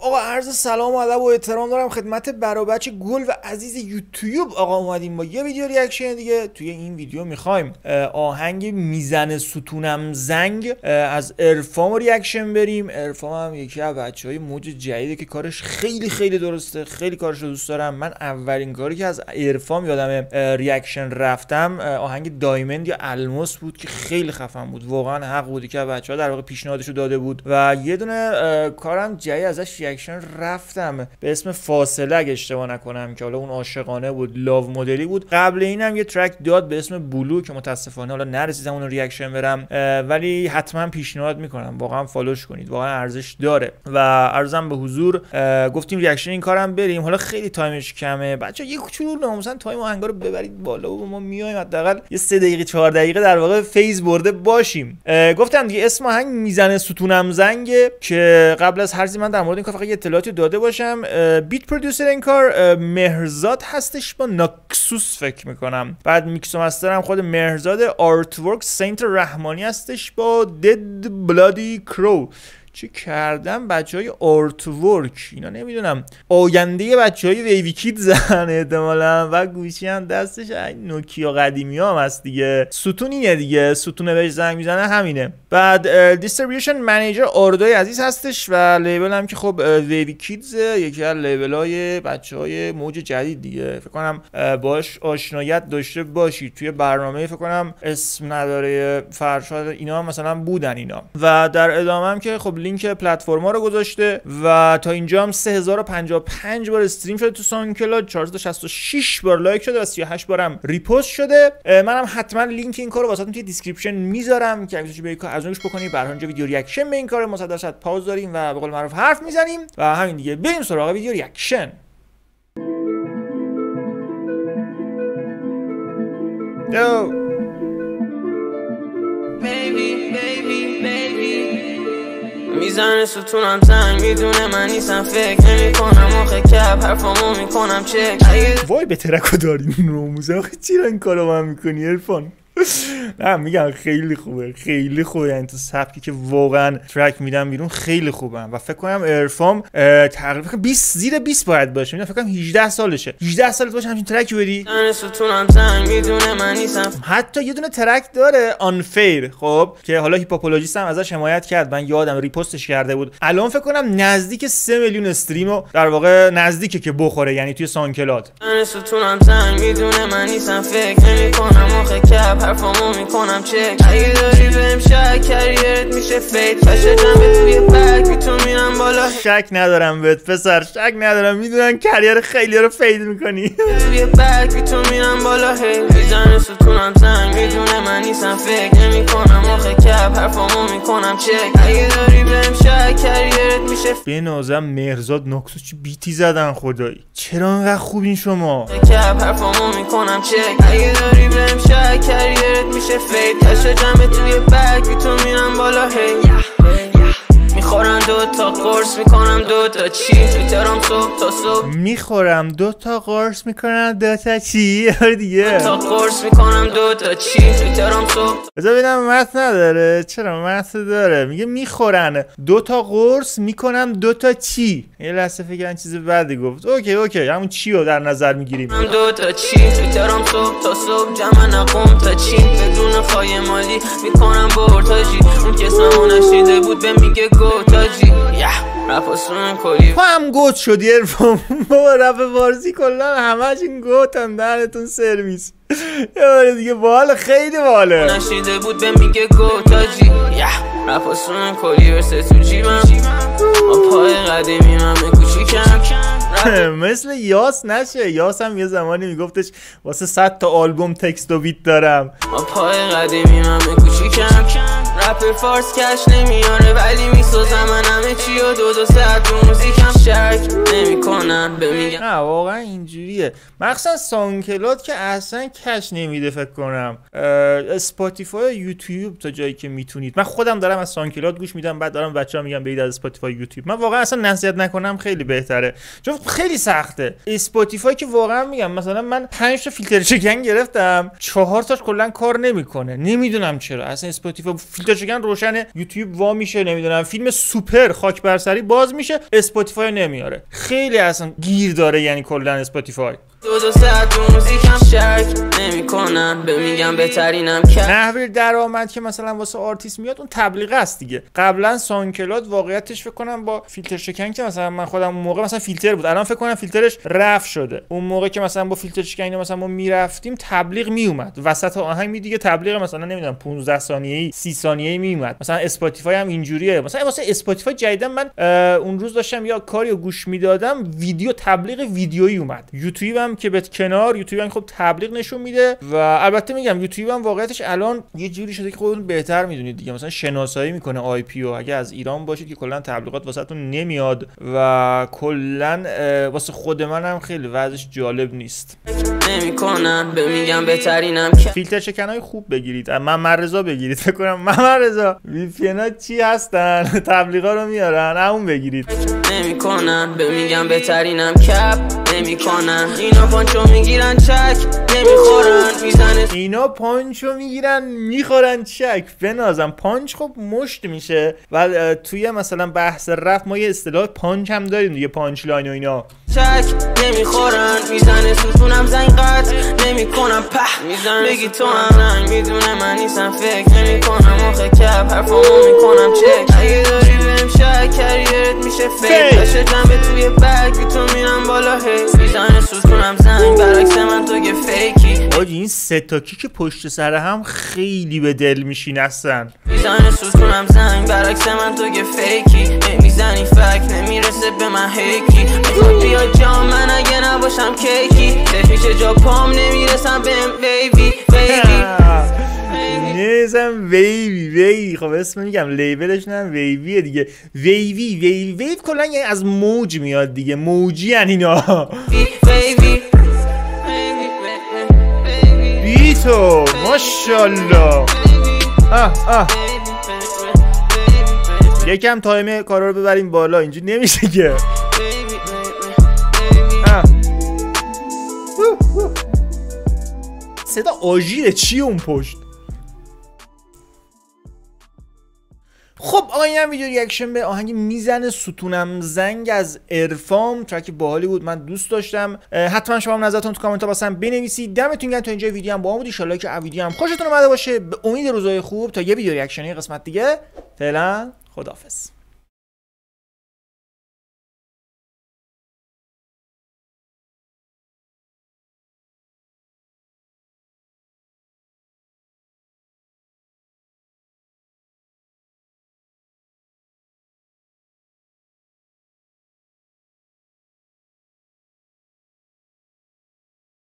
آقا عرض سلام و ادب و احترام دارم خدمت برابچه گل و عزیز یوتیوب. آقا اومدیم با یه ویدیو ریاکشن دیگه. توی این ویدیو میخوایم آهنگ میزنه ستونم زنگ از عرفام ریاکشن بریم. عرفام هم یکی از بچهای موج جدیده که کارش خیلی درسته، خیلی کارش رو دوست دارم. من اولین کاری که از عرفام یادمه ریاکشن رفتم آهنگ دایمند یا الماس بود که خیلی خفن بود، واقعا حق بودی که بچه‌ها در واقع پیشنهادشو داده بود. و یه دونه کارم جایی ازش ریاکشن رفتم به اسم فاصله اگه اشتباه نکنم که حالا اون عاشقانه بود، لاو مدلی بود. قبل اینم یه ترک داد به اسم بلو که متاسفانه حالا نرسیدم اون ریاکشن برم، ولی حتما پیشنهاد میکنم واقعا فالوش کنید، واقعا ارزش داره. و عرضم به حضور گفتیم ریاکشن این کارم بریم. حالا خیلی تایمش کمه بچا، یه کوچولو ناموسن تایم آهنگا رو ببرید بالا و ما میایم حداقل یه 3 دقیقه 4 دقیقه در واقع فیز برده باشیم. گفتم دیگه اسم آهنگ میزنه ستونم زنگ که قبل از هر چیزی من در مورد این کار فقط یه اطلاعاتی داده باشم. بیت پرودوسر این کار مهرزاد هستش با ناکسوس فکر میکنم. بعد میکس و مستر هم خود مهرزاد. آرت ورک سینت رحمانی هستش با دد بلادی کرو. چه کردم بچهای آرت ورک، اینا نمیدونم آینده بچهای ویوی کید زن احتمالاً. و گوشی هم دستش نوکیا قدیمی هم هست دیگه. ستون اینه دیگه، ستون بهش زنگ میزنه همینه. بعد دیستریبیوشن منیجر آردای عزیز هستش و لیبل هم که خب ویوی کیدز، یکی از لیبل های بچهای موج جدید دیگه. فکر کنم باش آشنایت داشته باشید. توی برنامه فکر کنم اسم نداره فرشاد اینا هم مثلا بودن اینا. و در ادامه هم که خب لینک پلتفرما رو گذاشته و تا اینجا هم 3055 بار استریم شده تو سانکلاد، 466 بار لایک شده و 38 بارم ریپوست شده. منم حتما لینک این کارو واسهتون توی دیسکریپشن میذارم که اگه برید ارزونش بکنید. برای اونجا ویدیو ریاکشن به این کار مصدق پاوز داریم و به قول معروف حرف میزنیم و همین دیگه. بریم سراغ ویدیو ریاکشن. میزنه ستونم زنگ، میدونه من نیستم، فکر نمی کنم آخه کپ حرفامو میکنم چک. وای به ترکو دارین نوموزه آخه چرا این کارو من میکنی عرفان؟ نه میگم خیلی خوبه، خیلی خوبه. یعنی تو سبکی که واقعا ترک میدم بیرون خیلی خوبه. و فکر کنم عرفام تقریبا 20 زیر 20 باید باشه. میگم فکر کنم 18 سالشه. 18 سالت باشه همین ترک بدی. ستونم زنگ، میدونه من نیستم. حتی یه دونه ترک داره آنفیر، خب که حالا هیپاپولوژیست هم ازش حمایت کرد، من یادم ریپوستش کرده بود. الان فکر کنم نزدیک 3 میلیون استریمو در واقع نزدیکه که بخوره، یعنی توی سانکلاد. ستونم زنگ، میدونه من نیستم، فکر نمی‌کنم آخه کپ حرفامو میکنم چک. اگه داری بهم شک کریرت میشه فیت، پشه جنبه توی بک بیتون میرم بالا. شک ندارم بهت پسر، شک ندارم، میدونن کریر خیلی رو فید میکنی. توی بک بیتون میرم بالا. هی میزنه ستونم زنگ، میدونه من نیستم، فکر نمی‌کنم آخه کپ حرفامو میکنم چک. اگه داری بهم شک کریرت میشه. به نازم مهرزاد ناکسوس چه بیتی زدن خدایی. چرا انقدر خوبین شما؟ کپ حرفامو میکنم چک. اگه داری بهم شک کریرت میشه فید، پشه جنبه توی بک بیتون میرم بالا. هی میخورم 2 تا قرص، میکنم 2 تا چی تویترم صبح تا صبح. میخورم 2 تا قرص، میکنم 2 تا چی دیگه. 2 تا قرص، میکنم 2 تا چی تویترم صبح. بذار ببینم متن نداره. چرا متن داره؟ میگه میخورن 2 تا قرص، میکنم 2 تا چی. یه لحظه فکر چیز بعدی گفت. اوکی همون چی رو در نظر میگیریم. 2 تا چی تویترم صبح تا صبح، جمع نقوم تا چی بدون خواهی مالی میکنم بورتاجی. اون کسمو نشیده بود به میگه گوتاجی. رپاسون کلی تو هم گوت شدی عرفان. بابا رپ فارسی کلا همش این گوتن دهنتون سرویس. یه بار دیگه باحال، خیلی باحاله. نشیده بود به میگه گوتاجی. رپاسون کلی ورسه تو جیبم، با پای قدیمی من کوچیکم. مثل یاس نشه. یاس هم یه زمانی میگفتش واسه 100 تا آلبوم تکست و بیت دارم. با پای قدیمی من کوچیکم. رپ فارس کش نمیاره ولی میسازم من همه چی و 2 ساعت تو موزیکم. شک نمیکنن به میگم. نه واقعا اینجوریه، مخصوصا سانکلاد که اصلا کش نمیده. فکر کنم اسپاتیفای، یوتیوب تا جایی که میتونید. من خودم دارم از سانکلاد گوش میدم، بعد دارم بچه‌ها میگم برید از اسپاتیفای، یوتیوب. من واقعا اصلا نصیحت نکنم خیلی بهتره، چون خیلی سخته. اسپاتیفای که واقعا میگم مثلا من 5 تا فیلتر شکن گرفتم، 4 تاش کلا کار نمیکنه. نمیدونم چرا اصلا اسپاتیفای فیلتر فیلتر شکن روشن، یوتیوب وا میشه، نمیدونم فیلم سوپر خاک بر سری باز میشه، اسپاتیفای نمیاره. خیلی اصلا گیر داره یعنی کلا اسپاتیفای. 2 ساعت تو موزیکم شک نمی‌کنم میگم بهترینم نحوه درآمد که مثلا واسه آرتیست میاد اون تبلیغ است دیگه. قبلا سانکلاد واقعیتش فکر کنم با فیلتر شکن که مثلا من خودم اون موقع مثلا فیلتر بود، الان فکر کنم فیلترش رفع شده. اون موقع که مثلا با فیلتر شکن مثلا ما میرفتیم تبلیغ میومد وسط آهنگ دیگه، تبلیغ مثلا نمیدونم 15 ثانیه‌ای 30 ثانیه‌ای میومد. مثلا اسپاتیفای هم اینجوریه. مثلا واسه اسپاتیفای جدیدن من اون روز داشتم یا کاریو گوش میدادم ویدیو تبلیغ ویدیویی اومد. یوتیوب هم که به کنار، یوتیوب هم خب تبلیغ نشون میده و البته میگم یوتیوب هم واقعیتش الان یه جوری شده که خودتون بهتر میدونید دیگه، مثلا شناسایی میکنه آی پی او، اگه از ایران باشید که کلا تبلیغات واسهتون نمیاد و کلا واسه خود منم خیلی وضعش جالب نیست. نمی‌کنم میگم بهترینم فیلتر شکنای خوب بگیرید، محمد رضا بگیرید. فکر کنم محمد رضا وی پی ان ها چی هستن تبلیغا رو میارن، همون بگیرید. نمی‌کنم میگم بهترینم کپ نمی‌کنم. اینا پانچو میگیرن چک نمیخورن میزنه، اینا پانچو میگیرن میخورن چک. بنازم پانچ خب مشت میشه و توی مثلا بحث رپ ما یه اصطلاح پانچ هم داریم دیگه، پانچ لاین و اینا. چک نمیخورن میزنه ستونم زنگ قطع نمیکنم په میزنه بگی تو هم رنگ میدونه من نیستم فکر نمیکنم آخه کپ حرفامو میکنم چک. اگه داری بهم شک کریرت میشه فیک باشه جمعه توی بگ تو میرم بالا هی میزنه ستونم زنگ برعکس من تو که فیکی. آجی این سه تا که پشت سر هم خیلی به دل میشینستن. میزنه ستونم زنگ برعکس من تو که فیکی میزنی فک نمیرسه به من هیکی. میخواد بیا جا من اگه نباشم کیکی میشه جا پام نمیرسم بهم بیبی بیبی نیزم ویوی. خب اسم میگم لیبلش نه ویویه دیگه. ویو کلا یعنی از موج میاد دیگه، موجی ان اینا. بیتو ماشاءالله. یکم تایم کارا رو ببریم بالا، اینجوری نمیشه که. صدا آژیره چیه اون پشت؟ خب آقایان ویدیو ریاکشن به آهنگ میزنه ستونم زنگ از ارفام، ترک باحالی بود، من دوست داشتم. حتما شما هم نظرتون تو کامنت ها واسم بنویسید. دمتون گرم تا اینجا ویدیو هم با ما بودید. ان شاء الله که ویدیو هم خوشتون اومده باشه. به امید روزای خوب تا یه ویدیو ریاکشنی قسمت دیگه. فعلا خداحافظ.